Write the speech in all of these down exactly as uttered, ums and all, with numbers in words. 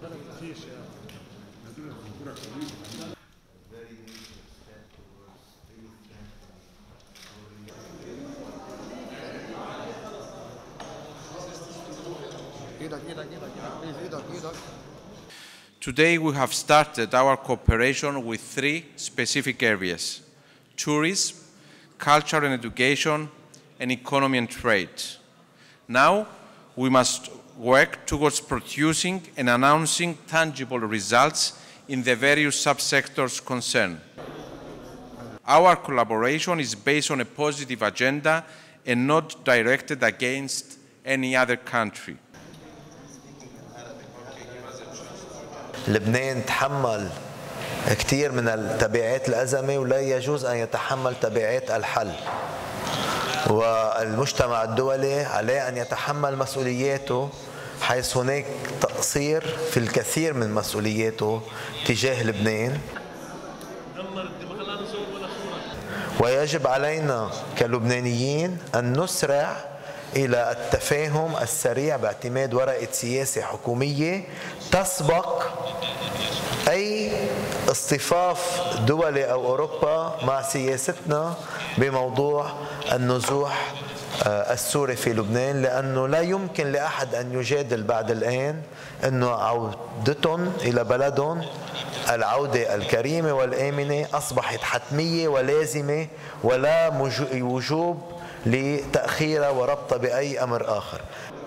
Today we have started our cooperation with three specific areas: tourism, culture and education, and economy and trade. Now we must work towards producing and announcing tangible results in the various subsectors concerned. Our collaboration is based on a positive agenda and not directed against any other country. لبنان تحمل كثير من تبعات الأزمة ولا يجوز أن يتحمل تبعات الحل. والمجتمع الدولي عليه أن يتحمل مسؤولياته حيث هناك تقصير في الكثير من مسؤولياته تجاه لبنان. ويجب علينا كلبنانيين أن نسرع إلى التفاهم السريع باعتماد ورقة سياسة حكومية تسبق أي اصطفاف دولي أو أوروبا مع سياستنا بموضوع النزوح السوري في لبنان، لأنه لا يمكن لأحد أن يجادل بعد الآن أنه عودتهم إلى بلدهم العودة الكريمة والآمنة أصبحت حتمية ولازمة ولا وجوب لتأخيرها وربطها بأي أمر آخر.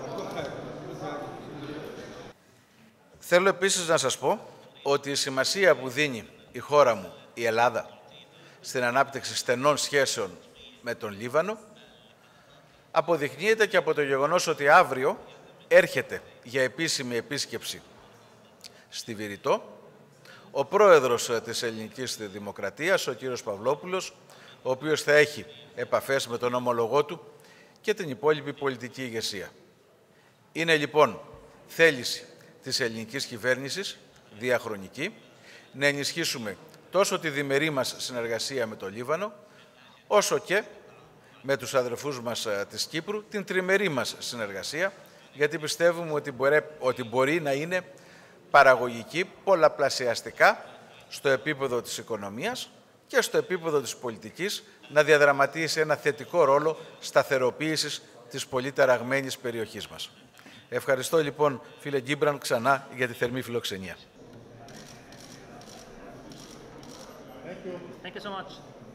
Θέλω επίσης να σας πω ότι η σημασία που δίνει η χώρα μου, η Ελλάδα, στην ανάπτυξη στενών σχέσεων με τον Λίβανο αποδεικνύεται και από το γεγονός ότι αύριο έρχεται για επίσημη επίσκεψη στη Βηρητό ο πρόεδρος της Ελληνικής Δημοκρατίας, ο κύριος Παυλόπουλος, ο οποίος θα έχει επαφές με τον ομολογό του και την υπόλοιπη πολιτική ηγεσία. Είναι λοιπόν θέληση της ελληνικής κυβέρνησης, διαχρονική, να ενισχύσουμε τόσο τη διμερή μας συνεργασία με το Λίβανο, όσο και με τους αδερφούς μας της Κύπρου, την τριμερή μας συνεργασία, γιατί πιστεύουμε ότι μπορεί, ότι μπορεί να είναι παραγωγική πολλαπλασιαστικά στο επίπεδο της οικονομίας και στο επίπεδο της πολιτικής, να διαδραματίσει ένα θετικό ρόλο σταθεροποίησης της πολύ ταραγμένης περιοχής μας. Ευχαριστώ λοιπόν, φίλε Γκίμπραν, ξανά για τη θερμή φιλοξενία. Thank you. Thank you so much.